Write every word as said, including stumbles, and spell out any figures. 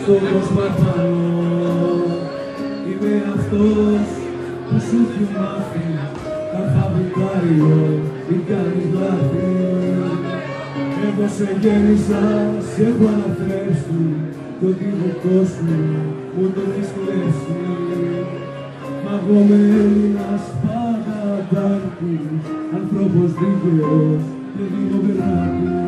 στο προσπαθάνω. Είμαι αυτός που σου έχει μάθει τα χαβιτάριο ή κάνεις λάθη. Εγώ σε γέννησα, σε έχω αναθρέψει κι ό,τι δικό σου μου το έχεις κλέψει. Μα εγώ με Έλληνας παγατάρχης, ανθρώπος δίκαιος και δημοκράτης.